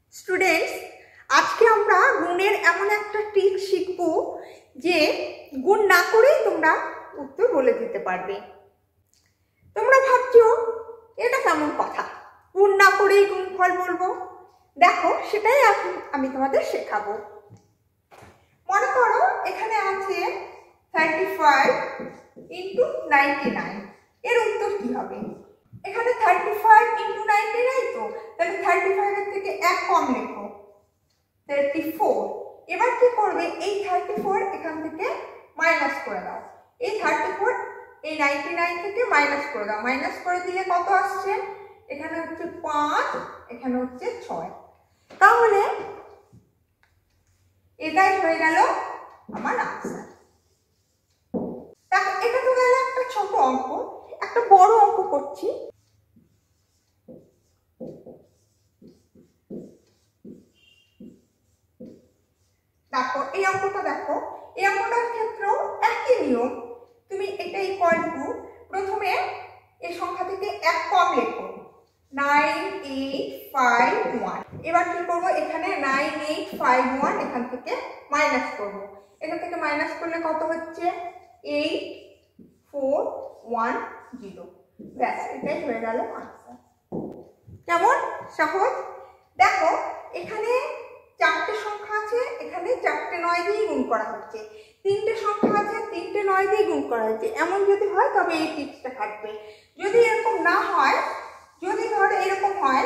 Students, আজকে আমরা গুণের এমন একটা ট্রিক শিখব যে গুণ না করেই তোমরা উত্তর বলে দিতে পারবে। তোমরা ভাবছো এটা কেমন কথা, গুণ না করেই গুণফল বলবো। দেখো, সেটাই আমি তোমাদের শেখাবো। মনে করো এখানে আছে 35 ইন্টু 99, এর উত্তর কি হবে? এখানে 35 ইন্টু 99 তো, তাহলে 35 এর থেকে এক কম লেখো, 34। এবার কি করবে, এই 34 এখান থেকে মাইনাস করে দাও। এই 34 এই 99 থেকে মাইনাস করে দাও। মাইনাস করে দিলে কত আসছে? এখানে হচ্ছে 5, এখানে হচ্ছে 6। তাহলে এটাই হয়ে গেল আমার আনসার। দেখো, এটা তো গেল একটা ছোট অঙ্ক। একটা বড় অঙ্ক করছি। দেখো, এই অঙ্কটা দেখো, এই অঙ্কটার ক্ষেত্রেও একই নিয়ম। তুমি এটা ইকুয়াল টু, প্রথমে এই সংখ্যা থেকে এক কম লেখো, 9851। এবার কি করবো, এখানে 9851 এখান থেকে মাইনাস করবো। এখান থেকে মাইনাস করলে কত হচ্ছে? 8410। ব্যাস, এটাই হয়ে গেল আনসার। কেমন সহজ? দেখো, এখানে চারটে সংখ্যা আছে, এখানে 4টে 9 দিয়ে গুণ করা হচ্ছে। 3টে সংখ্যা আছে, 3টে 9 দিয়ে গুণ করা হচ্ছে। এমন যদি হয় তবে এই টিপসটা খাটবে। যদি এরকম না হয়, যদি ধরো এরকম হয়,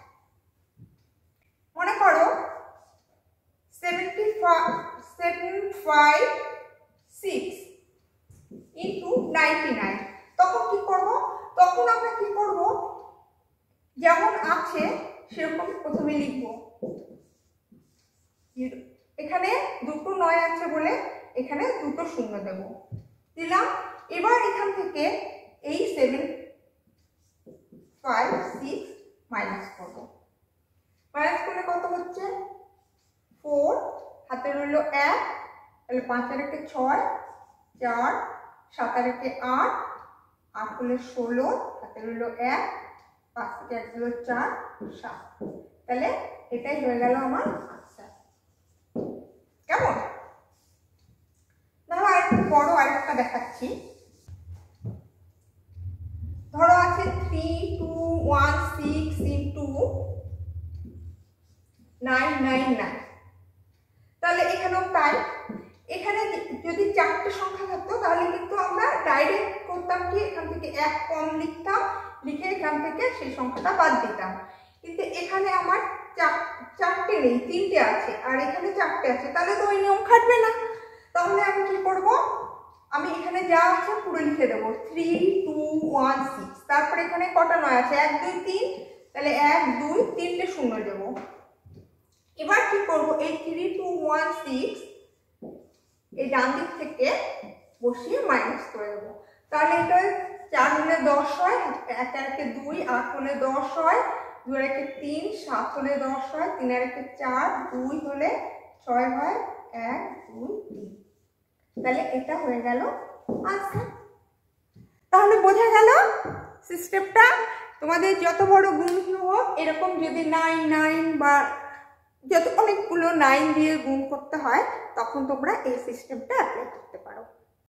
মনে করো 756 ইন্টু 99, তখন কি করব? তখন আমরা কি করব, যেমন আছে সেরকম প্রথমে লিখবো। এখানে দুটো 9 আছে বলে এখানে দুটো শূন্য দেব, দিলাম। এবার এখান থেকে এই 756 মাইনাস করব। মাইনাস করলে কত হচ্ছে? 4, হাতে রইল 1, তাহলে 5 আর 1 6, 4, 7 আর 1 8, 8 হলে 16, হাতে রইল 1, 5 থেকে 1 হলো 4, 7। তাহলে এটাই হয়ে গেল আমার আনসার। কেমন? ধরো আরেকটু বড় আরেকটা দেখাচ্ছি। ধরো আছে 3216 ইন্টু 999, তাহলে এখানেও তাই। এখানে যদি 4টে সংখ্যা থাকতো তাহলে কিন্তু আমরা ডাইরেক্ট করতাম কি, এখান থেকে এক কম লিখতাম, লিখে এখান থেকে সেই সংখ্যাটা বাদ দিতাম। কিন্তু এখানে আমার 4টে নেই, 3টে আছে, আর এখানে 4টে আছে, তাহলে তো ওই নিয়ম খাটবে না। তাহলে আমি কি করব, আমি এখানে যা আছে পুরো লিখে দেবো, 3216। তারপরে এখানে কটা 9 আছে? 1 2 3, তাহলে 1 2 3টে শূন্য দেবো। এবার কি করব, এই 3216 এই ডান দিক থেকে বসিয়ে মাইনাস করে দেবো। তাহলে এটা 4 হলে 10 হয়, 1 আর 1 2, 8 হলে 10 হয়, 2 আর 1 3, 7 হলে 10 হয়, 3 আর 1 4, 2 হলে 6 হয়, 1 2 3। তাহলে এটা হয়ে গেল আনসার। তাহলে বোঝা গেল সিস্টেমটা। তোমাদের যত বড় গুণ হোক, এরকম যদি 9 9 বা যত অনেকগুলো 9 দিয়ে গুণ করতে হয়, তখন তোমরা এই সিস্টেমটা অ্যাপ্লাই করতে পারো।